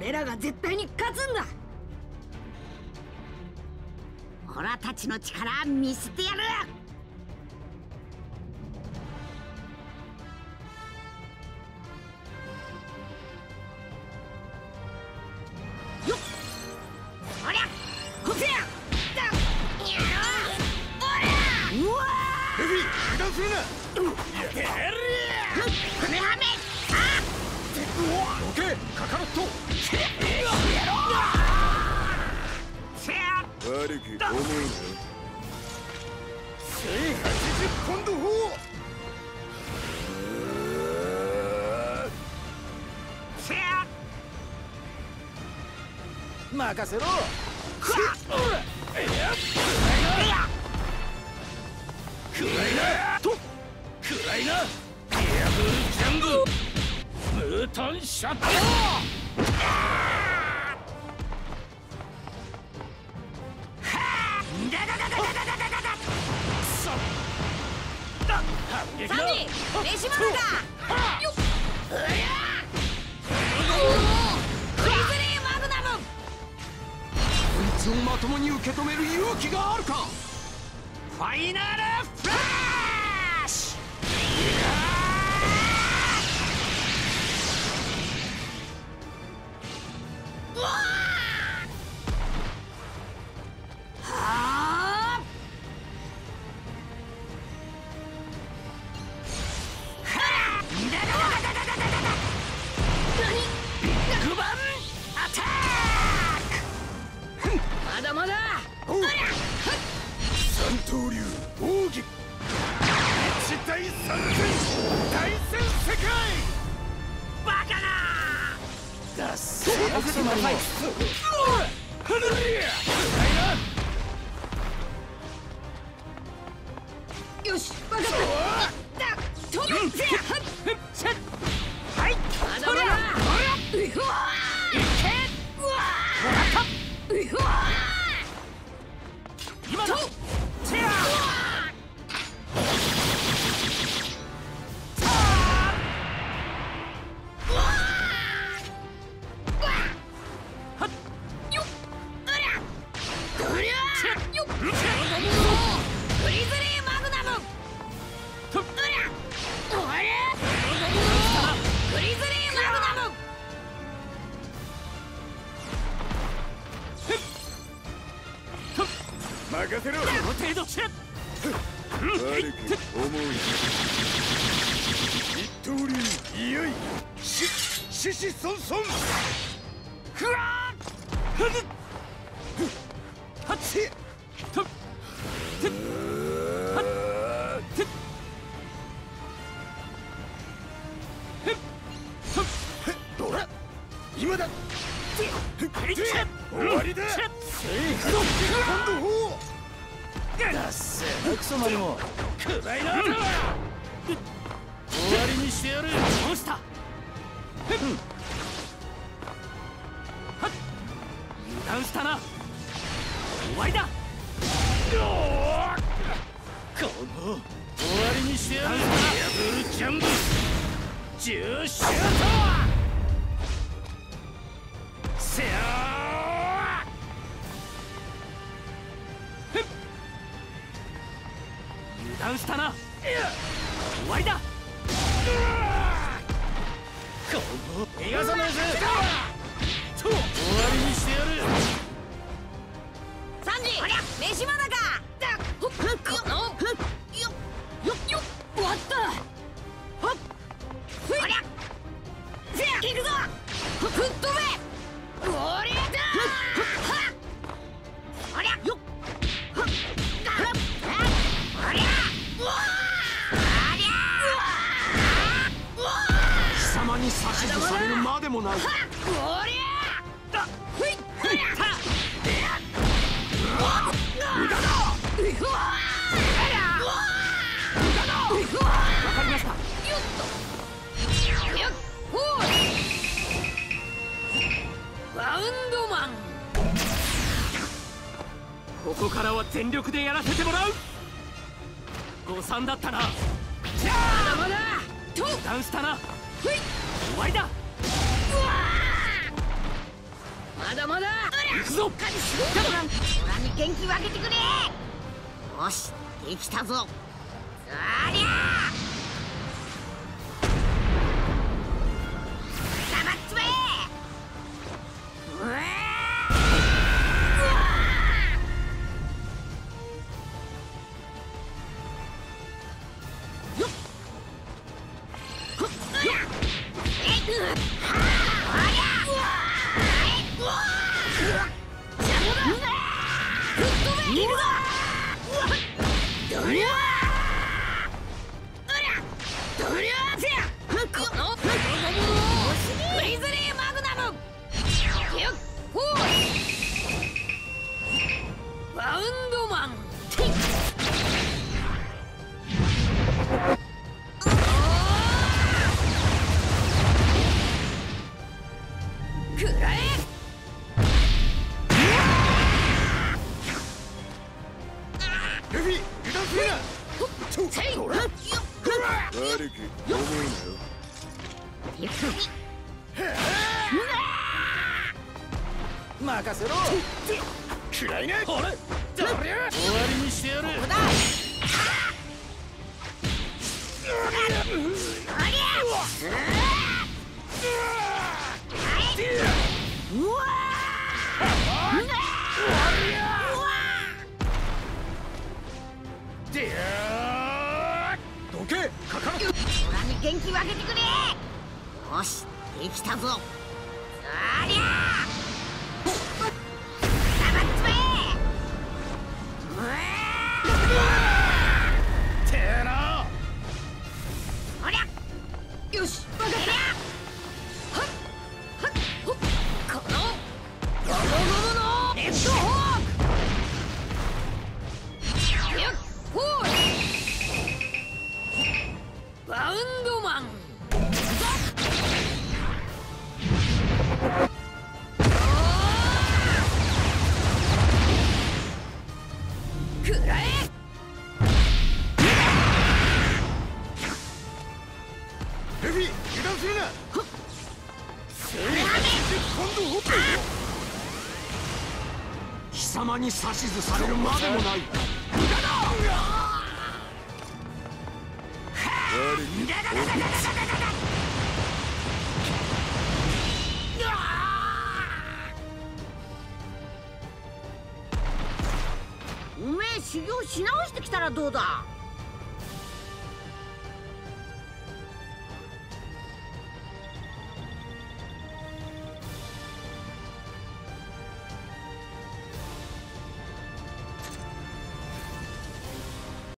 俺らが絶対に勝つんだ。 オラたちの力見せてやる。よっ、そりゃこせやだ。うわー、 ルフィ油断するな。 やってやる。カメハメ、あどけカカロット。悪く思うな。1080ポンド砲。任せろ。くらいなとくらいな。エアブルジャングムータンシャット。 サンジ、飯まだか。よっ、フリズリーマグナム。 こいつをまともに受け止める勇気があるか。 ファイナルフラッシュ。うわー、はあ、6番アタック。 まだまだ。 三刀流奥義。一大三戦大戦世界。 バカな。 だっせーくそまりも。 よし、分かった。飛びせや。 はい、 まだまだ。うわー、いけ。うわー、うわー、 今だ。せや。 任せろ。 この程度ちゃ。 悪く思うな。一刀流いよいよ獅子孫孫。 ふわー。はっせ。と。て。はっ。て。へっ。と。 どら今だ。終わりだ。今度砲。だっせークソマリも。 くらいな。終わりにしてやる。どうした。はっ。油断したな。終わりだ。この終わりにしてやる。エアブルジャンブ10シュート。せやー。油断したな。終わりだ。この逃がさないぜ。終わりにしてやる。 サンジ、飯まだか。このよ終わった。ほっ、ふい、せや、行くぞ。吹っ飛べ。おりゃだ。はっ、おりゃよっ、はっ、おりゃ、うわー、おりゃ、うわー、 貴様に指図されるまでもない。 おりゃだ。ふい、ふい、た。 無駄だ。 わかりました。 よっと。よっほー。バウンドマン。 ここからは全力でやらせてもらう。誤算だったな。 まだまだ。と。 油断したな。 ふい。 終わりだ。 うわまだまだ行くぞ。 オラに元気分けてくれ。よし、できたぞ。ありゃー黙っちまえ。うわーよっほっうわえいはありゃうわうわ邪魔だ。吹っ飛べ。いるぞ。どりゃどりゃーせやこのグリズリーマグナムよっほーバウンドマンティッくらえルフィ、油断するな。 せいよっ悪く思うなよ。任せろ。くらいね。ほれ、どりゃ。終わりにしてやる。 ここだ。うわでやー。どけ、かかる。 オラに元気分けてくれ。よし、できたぞ。ありゃー黙っちまえ。 てえな。 おりゃよし、分かった。はっはっほっこのゴムゴムのレッドホークよっほーバウンドマンくらえルフィ、油断するな。今度ほっぺよ。貴様に指図されるまでもない。 おめえ修行し直してきたらどうだ。